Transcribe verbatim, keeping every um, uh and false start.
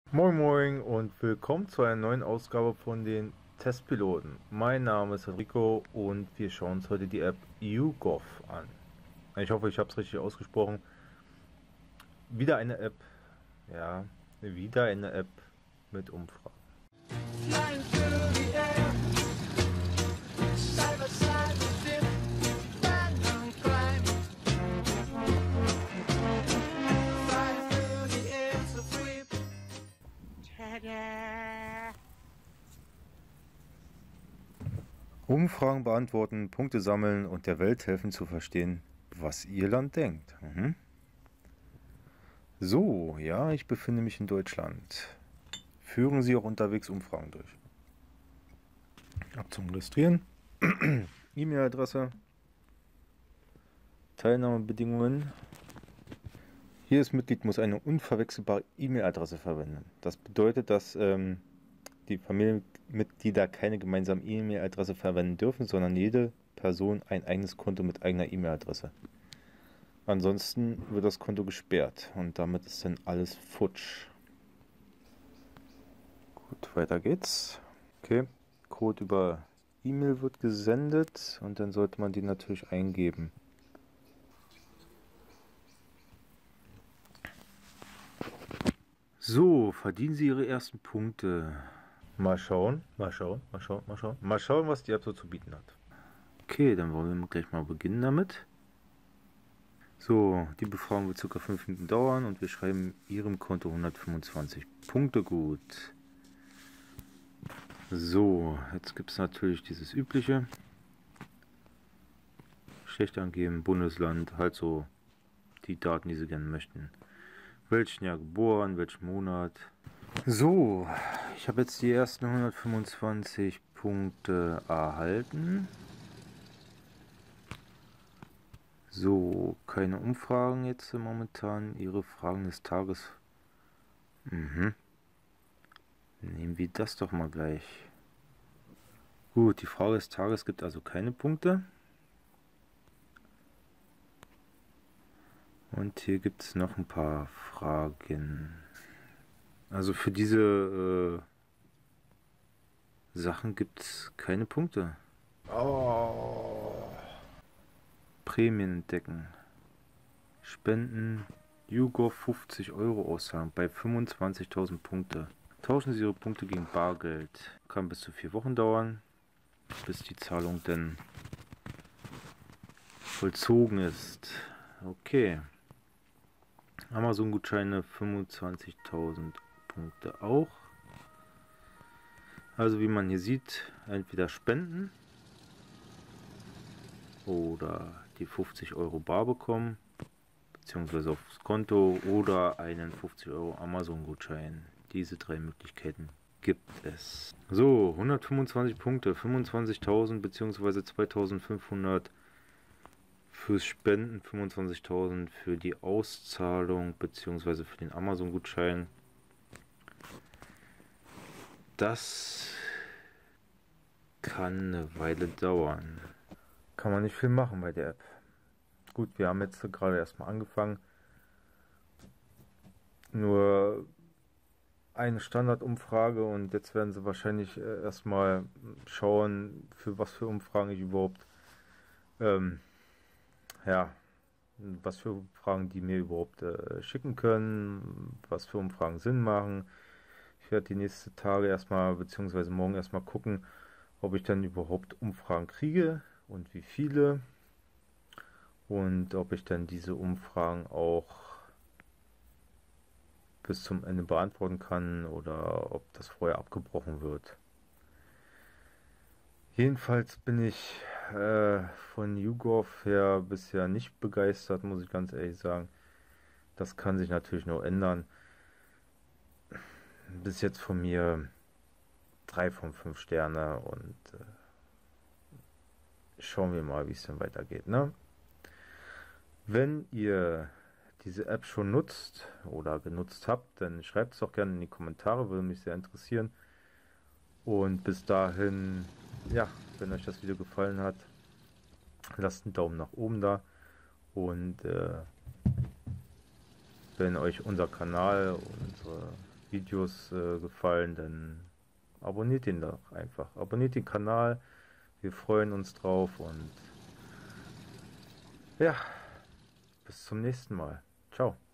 Moin Moin und willkommen zu einer neuen Ausgabe von den Testpiloten. Mein Name ist Enrico und wir schauen uns heute die App YouGov an. Ich hoffe, ich habe es richtig ausgesprochen. Wieder eine App, ja, wieder eine App mit Umfragen. Flying through the air, side by side with dip, random climb. Flying through the air, so sweep. Ta-da! Umfragen beantworten, Punkte sammeln und der Welt helfen zu verstehen, was ihr Land denkt. Mhm. So, ja, ich befinde mich in Deutschland. Führen Sie auch unterwegs Umfragen durch. Ab zum Registrieren. E-Mail-Adresse. Teilnahmebedingungen. Jedes Mitglied muss eine unverwechselbare E-Mail-Adresse verwenden. Das bedeutet, dass ähm, die Familienmitglieder keine gemeinsame E-Mail-Adresse verwenden dürfen, sondern jede Person ein eigenes Konto mit eigener E-Mail-Adresse. Ansonsten wird das Konto gesperrt und damit ist dann alles futsch. Gut, weiter geht's. Okay, Code über E-Mail wird gesendet und dann sollte man die natürlich eingeben. So, verdienen Sie Ihre ersten Punkte. Mal schauen, mal schauen, mal schauen, mal schauen. Mal schauen, was die App so zu bieten hat. Okay, dann wollen wir gleich mal beginnen damit. So, die Befragung wird ca. fünf Minuten dauern und wir schreiben Ihrem Konto hundertfünfundzwanzig Punkte gut. So, jetzt gibt es natürlich dieses übliche. Schlecht angeben, Bundesland, halt so die Daten, die Sie gerne möchten. Welchen Jahr geboren, welchen Monat. So, ich habe jetzt die ersten hundertfünfundzwanzig Punkte erhalten. So, keine Umfragen jetzt momentan. Ihre Fragen des Tages. Mhm. Nehmen wir das doch mal gleich. Gut, die Frage des Tages gibt also keine Punkte. Und hier gibt es noch ein paar Fragen. Also für diese äh, Sachen gibt es keine Punkte. Oh. Prämien entdecken. Spenden. YouGov fünfzig Euro auszahlen bei fünfundzwanzigtausend Punkte. Tauschen Sie Ihre Punkte gegen Bargeld. Kann bis zu vier Wochen dauern, bis die Zahlung denn vollzogen ist. Okay. Amazon-Gutscheine fünfundzwanzigtausend Punkte auch. Also wie man hier sieht, entweder spenden oder die fünfzig Euro bar bekommen, beziehungsweise aufs Konto oder einen fünfzig Euro Amazon-Gutschein. Diese drei Möglichkeiten gibt es. So, hundertfünfundzwanzig Punkte, fünfundzwanzigtausend beziehungsweise zweitausendfünfhundert fürs Spenden, fünfundzwanzigtausend für die Auszahlung beziehungsweise für den Amazon-Gutschein. Das kann eine Weile dauern. Kann man nicht viel machen bei der App. Gut, wir haben jetzt gerade erstmal angefangen. Nur eine Standardumfrage und jetzt werden sie wahrscheinlich äh, erstmal schauen, für was für Umfragen ich überhaupt, ähm, ja, was für Umfragen die mir überhaupt äh, schicken können, was für Umfragen Sinn machen. Ich werde die nächsten Tage erstmal, beziehungsweise morgen erstmal gucken, ob ich dann überhaupt Umfragen kriege und wie viele. Und ob ich dann diese Umfragen auch bis zum Ende beantworten kann oder ob das vorher abgebrochen wird. Jedenfalls bin ich äh, von YouGov her bisher nicht begeistert, muss ich ganz ehrlich sagen. Das kann sich natürlich noch ändern. Bis jetzt von mir drei von fünf Sterne und äh, schauen wir mal, wie es dann weitergeht, ne? Wenn ihr diese App schon nutzt oder genutzt habt, dann schreibt es doch gerne in die Kommentare, würde mich sehr interessieren. Und bis dahin, ja, wenn euch das Video gefallen hat, lasst einen Daumen nach oben da. Und äh, wenn euch unser Kanal, unsere Videos äh, gefallen, dann abonniert ihn doch einfach. Abonniert den Kanal. Wir freuen uns drauf und ja, bis zum nächsten Mal. Ciao.